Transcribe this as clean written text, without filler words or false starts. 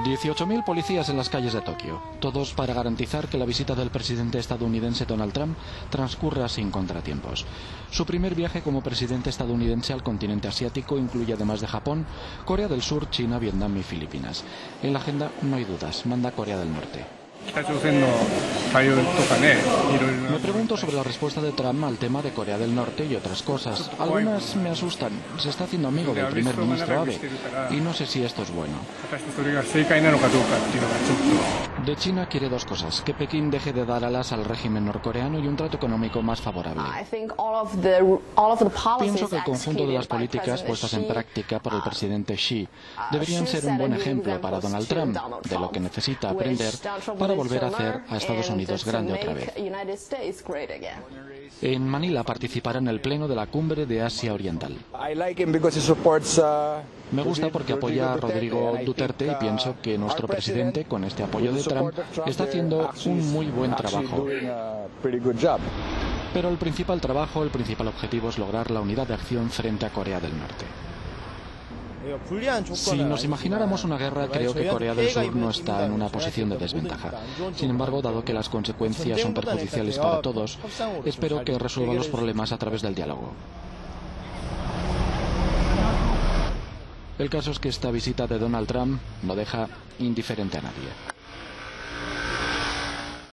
18.000 policías en las calles de Tokio, todos para garantizar que la visita del presidente estadounidense Donald Trump transcurra sin contratiempos. Su primer viaje como presidente estadounidense al continente asiático incluye, además de Japón, Corea del Sur, China, Vietnam y Filipinas. En la agenda no hay dudas, manda Corea del Norte. Me pregunto sobre la respuesta de Trump al tema de Corea del Norte y otras cosas. Algunas me asustan. Se está haciendo amigo del primer ministro Abe y no sé si esto es bueno. De China quiere dos cosas: que Pekín deje de dar alas al régimen norcoreano y un trato económico más favorable. Pienso que el conjunto de las políticas puestas en práctica por el presidente Xi deberían ser un buen ejemplo para Donald Trump de lo que necesita aprender para volver a hacer a Estados Unidos grande otra vez. En Manila participará en el pleno de la Cumbre de Asia Oriental. Me gusta porque apoya a Rodrigo Duterte y pienso que nuestro presidente, con este apoyo de Trump, está haciendo un muy buen trabajo. Pero el principal objetivo es lograr la unidad de acción frente a Corea del Norte. Si nos imagináramos una guerra, creo que Corea del Sur no está en una posición de desventaja. Sin embargo, dado que las consecuencias son perjudiciales para todos, espero que resuelva los problemas a través del diálogo. El caso es que esta visita de Donald Trump no deja indiferente a nadie.